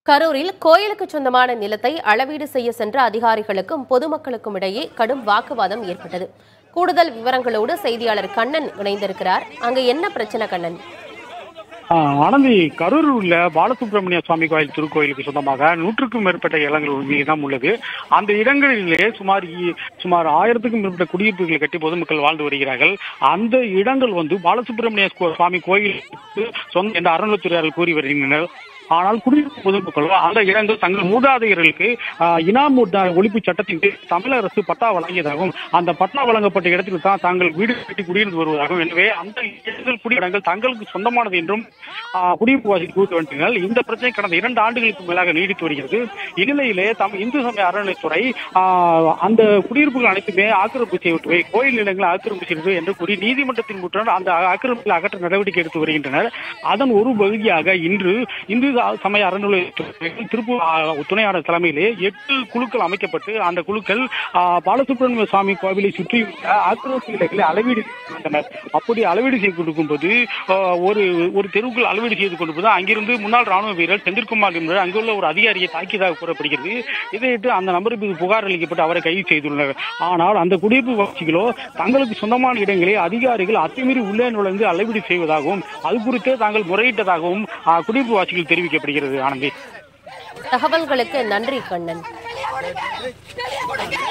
கரூரில் கோயிலுக்கு சொந்தமான நிலத்தை அளவீடு செய்ய சென்ற அதிகாரிகளுக்கும் பொதுமக்களுக்கும் இடையே கடும் வாக்குவாதம் ஏற்பட்டது. கூடுதல் விவரங்களோடு செய்தியாளர் கண்ணன் இணைந்திருக்கிறார். அங்க என்ன பிரச்சனை கண்ணன்? ஆனந்தி, கரூர் உள்ள பாலசுப்ரமணிய சுவாமி கோயில் திருக்கோயிலுக்கு சொந்தமாக 100க்கும் மேற்பட்ட இடங்கள் இடம் உள்ளது. அந்த இடங்களிலே சுமார் 1000க்கும் மேற்பட்ட குடியிருப்புகளை கட்டி பொதுமக்கள் வாழ்ந்து வருகிறார்கள். அந்த இடங்கள் பாலசுப்ரமணிய சுவாமி கோயிலுக்கு சொந்த என்ற அறநிலைத்துறையாளர்கள் கூறி வருகின்றனர். ஆனால் குடியிருப்பு பொதுமக்களோ அந்த இடங்கள் தங்கள் மூதாதையர்களுக்கு இனாம் ஒழிப்பு சட்டத்தின் கீழ் தமிழக அரசு பட்டா வழங்கியதாகவும் அந்த பட்டா வழங்கப்பட்ட இடத்தில் தான் தாங்கள் வீடு கட்டி குடியிருந்து வருவதாகவும், எனவே அந்த இடங்கள் குடியிடங்கள் தங்களுக்கு சொந்தமானது என்றும் குடியிருப்பு வாசிகள் கூட்டு வந்தனர். இந்த பிரச்சனை கடந்த 2 ஆண்டுகளுக்கு மேலாக நீடித்து வருகிறது. இந்நிலையிலே இந்து சமய அறநிலைத்துறை அந்த குடியிருப்புகள் அனைத்துமே ஆக்கிரமிப்பு செய்யவிட்டு கோயில் நிலங்களை ஆக்கிரமிப்பு செய்வது என்று கூறி நீதிமன்றத்தின் முற்றால் அந்த ஆக்கிரமிப்பில் அகற்ற நடவடிக்கை எடுத்து வருகின்றனர். அதன் ஒரு பகுதியாக இன்று இந்து சமய அறநிலையத்துறை திருப்பூர் துணை ஆணையர் தலைமையிலே 8 குழுக்கள் அமைக்கப்பட்டு அந்த குழுக்கள் பாலசுப்ரமணிய சுவாமி கோவிலை சுற்றி ஆக்கிரமிப்பு நிலைகளை அளவீடு செய்தனர். அப்படி அளவீடு செய்து கொண்டிருக்கும் போது ஒரு தெருவுக்குள் அளவீடு செய்து கொண்டிருப்பது அங்கிருந்து முன்னாள் ராணுவ வீரர் செந்தில்குமார் என்பவர் அங்குள்ள ஒரு அதிகாரியை தாக்கியதாக கூறப்படுகிறது. இதையிட்டு அந்த நபருக்கு புகார் அளிக்கப்பட்டு அவரை கைது செய்துள்ளனர். ஆனால் அந்த குடியிருப்பு வாசிகளோ தங்களுக்கு சொந்தமான இடங்களை அதிகாரிகள் அத்துமீறி உள்ளே நுழைந்து அளவீடு செய்வதாகவும் அது குறித்து தாங்கள் முறையிட்டதாகவும் குடியிருப்பு வாசிகள் தெரிவிக்கப்படுகிறது. ஆனந்தி, தகவல்களுக்கு நன்றி கண்ணன்.